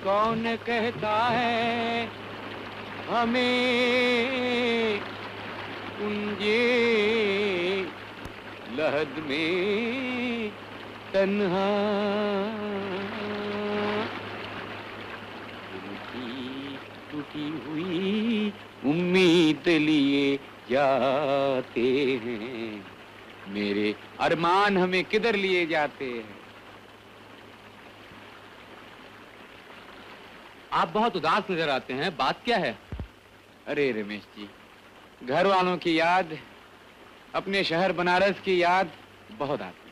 कौन कहता है हमें कुंजे लहद में तन्हा टूटी हुई उम्मीद लिए जाते हैं। मेरे अरमान हमें किधर लिए जाते हैं? आप बहुत उदास नजर आते हैं, बात क्या है? अरे रमेश जी, घर वालों की याद, अपने शहर बनारस की याद बहुत आती।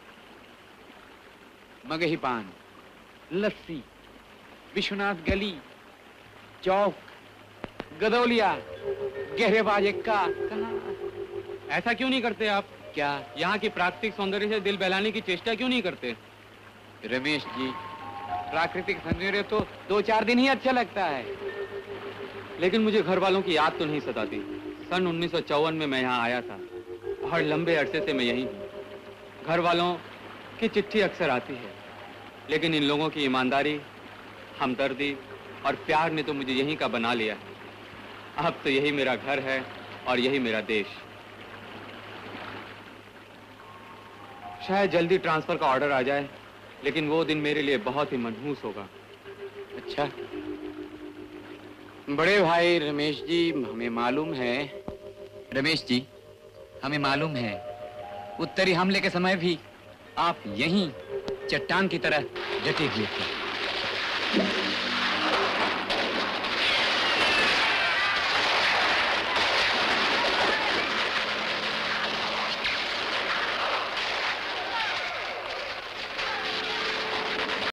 मगही पान, लस्सी, विश्वनाथ गली, चौक, गदौलिया, गहरेबाज इक्का, कहाँ? ऐसा क्यों नहीं करते आप? क्या? यहाँ की प्राकृतिक सौंदर्य से दिल बहलाने की चेष्टा क्यों नहीं करते? रमेश जी, प्राकृतिक सौंदर्य तो 2-4 दिन ही अच्छा लगता है। लेकिन मुझे घर वालों की याद तो नहीं सताती। सन 1954 में मैं यहाँ आया था और लंबे अरसे से मैं यहीं हूँ। घर वालों की चिट्ठी अक्सर आती है, लेकिन इन लोगों की ईमानदारी, हमदर्दी और प्यार ने तो मुझे यहीं का बना लिया है। अब तो यही मेरा घर है और यही मेरा देश। शायद जल्दी ट्रांसफर का ऑर्डर आ जाए, लेकिन वो दिन मेरे लिए बहुत ही मनहूस होगा। अच्छा बड़े भाई रमेश जी, हमें मालूम है। रमेश जी, हमें मालूम है उत्तरी हमले के समय भी आप यहीं चट्टान की तरह डटे हुए थे।